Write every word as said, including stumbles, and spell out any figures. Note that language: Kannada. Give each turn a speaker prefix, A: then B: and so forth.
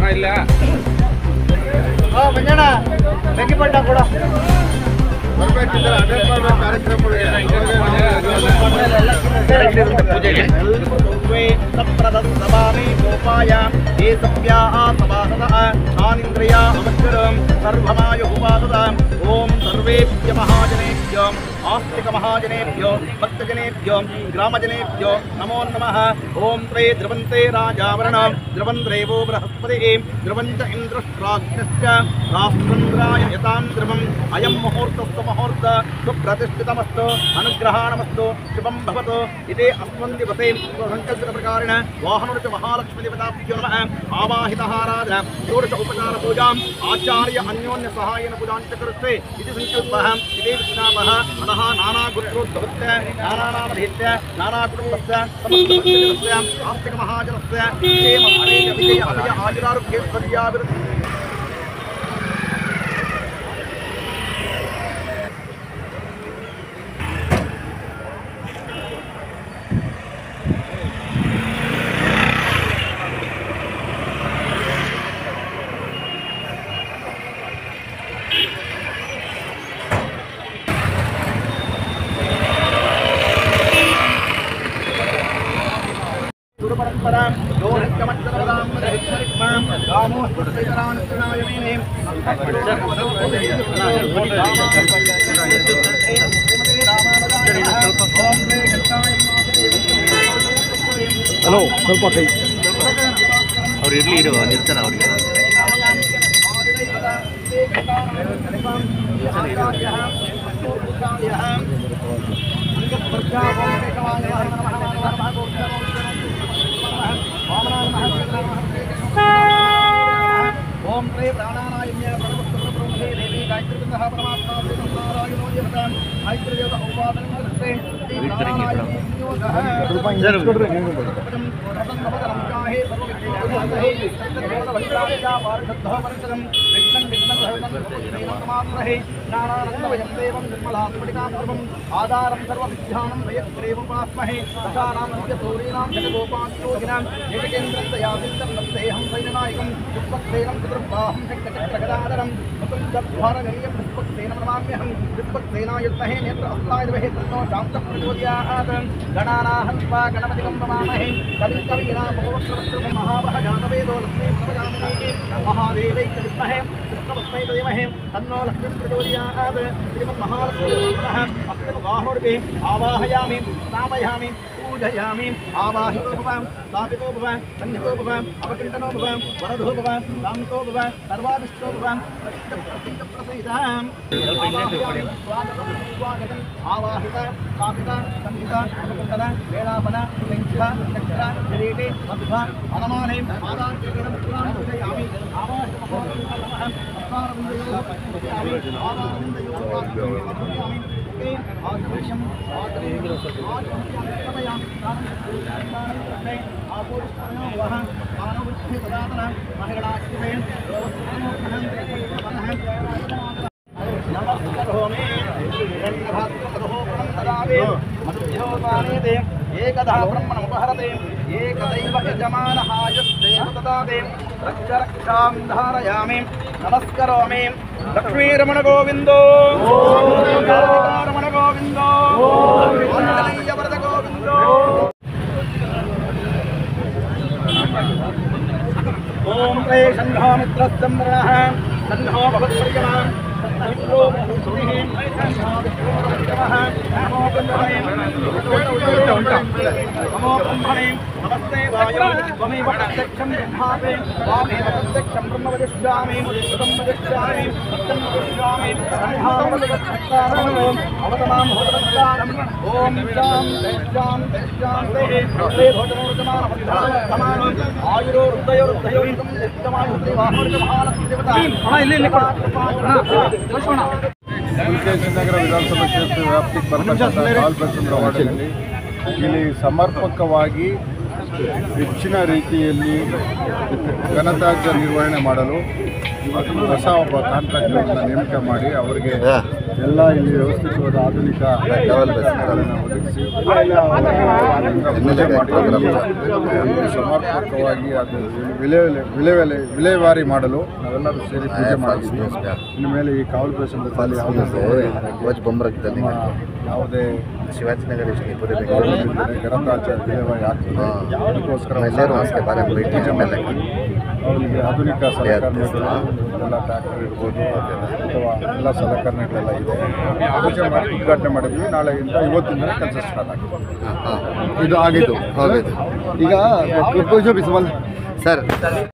A: ಇಲ್ಲ
B: ಮಂಜಣ್ಣ ಬೆಂಕಿಪಟ್ಟ ಕೂಡ ಪೂಜೆಗೆ ಸಪ್ರದಸಭಾಮಿ ಗೋಪಾಯ ಏ ಸವ್ಯಾ ಸಭಾಸದ ಆನಿಂದ್ರಿಯ ಅಮಸ್ಕರಂ ಸರ್ವಮಾಯು ಉಪಾಸದ ಓಂ ಸರ್ವೇಭ್ಯ ಮಹಾಜನೇಭ್ಯೋ ಆಸ್ತಿಕ ಮಹಾಜನೇಭ್ಯೋ ಭಕ್ತಜನೇಭ್ಯೋ ಗ್ರಾಮಜನೇಭ್ಯೋ ನಮೋ ನಮಃ ಓಂ ತ್ರೇ ಧ್ರುವಂತೆ ರಾಜಾವರಣ ಧ್ರುವಂದ್ರೇವೋ ಬೃಹಸ್ಪತಿ ಧ್ರುವಂಚ ಇಂದ್ರಶ್ರಾಗ್ನಶ್ಚ ರಾಷ್ಟ್ರಂದ್ರಾಯ ಯತಾಂ ಧ್ರುವಂ ಅಯಂ ಮುಹೂರ್ತಸ್ತು ಮುಹೂರ್ತ ಸುಪ್ರತಿಷ್ಠಿತಮಸ್ತು ಅನುಗ್ರಹಾಣಮಸ್ತು ಶುಭಂ ಭವತು ಇದೇ ಅಸ್ಮನ್ ದಿವಸೇ ಸಂಕಲ್ಪಿತ ಪ್ರಕಾರೇಣ ವಾಹನೋಚ ಮಹಾಲಕ್ಷ್ಮೀ ದೇವತಾಭ್ಯೋ ನಮಃ ಆವಾಹಿತಹಾರಾಧನ ಷೋಡಶ ಉಪಚಾರ ಪೂಜಾಂ ಆಚಾರ್ಯ ಅನ್ಯೋನ್ಯ ಸಹಾಯನ ಪೂಜಾಂಚ ಕರುತ್ತೆ ಇದು ಸಂಕಲ್ಪಃ ಇದೇ ವಿಜ್ಞಾಪಃ ಅತಃ ನಾನಾ ಗುರುತ್ರೋದ್ಭವಸ್ಯ ನಾನಾನಾಮಧೇತ್ಯ ನಾನಾ ಕುಟುಂಬಸ್ಯ ಸಮಸ್ತಭಕ್ತಜನಸ್ಯ ಆಸ್ತಿಕ ಮಹಾಜನಸ್ಯ ಕ್ಷೇಮ ಅನೇಕ ವಿಜಯ ಅಭಯ ಆಯುರಾರೋಗ್ಯೈಶ್ವರ್ಯಾಭಿವೃದ್ಧಿ परंपरां योनिकमच्चरवदां मदहितरिक्मां गामो स्फुटैतरानुचनायमेने ಹಲೋ ಸ್ವಲ್ಪ ಕೈ ಅವ್ರು ಇರಲಿ ಇರುವ ನಿಲ್ತಾನೆ ಅವರಿಗೆ ओम त्रय प्राणानायम्य प्रणवस्तुब्रह्मणे देवी गायत्रीवृन्दः परमात्मा श्रीनारायणो देवता गायत्रीदेवता उपासनं कृते आधारं सर्वविद्यानं वयत्रेवोपास्महे दशानां सूर्यनां जगदोपास्योगिनां एककेन्द्रदयादिन्दं नन्देहं सैन्यनायकं पुष्पक्सेनं चतुर्बाहं शक्तचक्रगदाधरं मुकुन्दध्वारगरीयं पुष्पक्सेनं नमाम्यहं पुष्पक्सेनायुक्तहे नेत्र अस्तायद्वहे तन्नो शान्तः प्रचोदयात् गणानाहं स्वा गणपतिं नमामहे कविं कवीनां भगवत्रवत्रं महावः जानवेदो लक्ष्मीं प्रजामहे महादेवै विद्महे कृष्णवस्मै देवहे तन्नो लक्ष्मीं प्रचोदयात् श्रीमन्महालक्ष्मी अष्टमुखाहुर्भिः आवाहयामि स्थापयामि पूजयामि आवाहितो भव स्थापितो भव सन्निहितो भव अवचिन्तनो भव वरदो भव शान्तो भव सर्वादिष्टो भव प्रसिद्धप्रसिद्धं स्वागतं आवाहित स्थापित सन्निहित अवचिन्तन वेलापन लिङ्ग चक्र किरीटे मध्व अनमाने आदार्यं पुराण पूजयामि आवाहितो नमः अस्मारविन्दयोः पूजयामि आवारविन्दयोः पूजयामि आदर्शं आदर्शं समयामि प्राणं आपोषणं वह मानवुद्धि प्रदान महिलाश्रमे नमस्करोमि हिरण्यभागवतो परन्तरावे मधुभ्योपानेते एकदा ब्रह्मणमुपहरते एकदैव यजमानः यस्तेव तदाते रक्ष रक्षां धारयामि नमस्करोमि लक्ष्मीरमण गोविन्दो रमण गोविन्दो आञ्जनेय वरद गोविन्दो ओम त्रय सन्नो मित्रस्तम्भः सन्नो भवत्प्रियः सन्नो भूतिः सन्नो विष्णुः नमो ब्रह्मणे नमो ब्रह्मणे नमस्ते वायो त्वमेव प्रत्यक्षं ब्रह्मावे त्वामेव प्रत्यक्षं ब्रह्म वदिष्यामि सुतं वदिष्यामि सत्यं वदिष्यामि सन्धानमदिष्यामि अवतमां भवतवत्तारम् ओम शां शां शां ते भोजनोर्जमानमन्त्रान् आयुरो हृदयो हृदयो नित्यमायुर्दे वाहनमहालक्ष्मी देवता ಇಲ್ಲಿ ಇಲ್ಲಿ ಕಳಿಸೋಣ
C: ನಗರ ವಿಧಾನಸಭಾ ಕ್ಷೇತ್ರ ವ್ಯಾಪ್ತಿಗೆ ಬರ್ತಕ್ಕಂಥ ಬಾಲಚಂದ್ರ ವಾರ್ಡಿನಲ್ಲಿ ಇಲ್ಲಿ ಸಮರ್ಪಕವಾಗಿ ಹೆಚ್ಚಿನ ರೀತಿಯಲ್ಲಿ ಘನತ್ಯಾಜ್ಯ ನಿರ್ವಹಣೆ ಮಾಡಲು ಹೊಸ ಒಬ್ಬ ಕಾಂಟ್ರಾಕ್ಟರ್ನ ನೇಮಕ ಮಾಡಿ ಅವರಿಗೆ ಎಲ್ಲ ಇಲ್ಲಿ ವ್ಯವಸ್ಥಿತವಾದ ಆಧುನಿಕ ಒದಗಿಸಿ ಪೂಜೆ ಮಾಡಿ ಇಲ್ಲಿ ಸಮರ್ಪಕವಾಗಿ ಅದು ವಿಲೆ ವಿಲೆ ವಿಲೆ ವಿಲೇವಾರಿ ಮಾಡಲು ನಾವೆಲ್ಲರೂ ಸೇರಿ ಪೂಜೆ ಮಾಡಿದ್ವಿ. ಇನ್ನು ಮೇಲೆ ಈ ಕಾವಲು ಪ್ರದೇಶದಲ್ಲಿ ಯಾವುದೇ ಯಾವುದೇ
A: ಶಿವಾಜಿನಗರ
C: ಗಣತಾಚಾರ ವಿಲೇವಾರಿ ಆಗ್ತದೆ. ಅದಕ್ಕೋಸ್ಕರ ಪೂಜೆ ಮಾಡಿ ಅವರಿಗೆ ಆಧುನಿಕ ಸಲಕರಣೆಗಳು ಎಲ್ಲ ಟ್ರ್ಯಾಕ್ಟರ್ ಇರ್ಬೋದು ಅಥವಾ ಎಲ್ಲ ಸಲಕರಣೆಗಳೆಲ್ಲ ಇದೆ. ಪೂಜೆ ಮಾಡಿ ಉದ್ಘಾಟನೆ ಮಾಡಿದ್ವಿ. ನಾಳೆಯಿಂದ ಇವತ್ತಿಂದ ಕೆಲಸ ಸ್ಟಾರ್ಟ್ ಆಗಿದೆ.
A: ಇದು ಆಗಿದ್ದು
C: ಈಗ ಪೂಜೆ ಬಿಸಿಮಲ್
A: ಸರ್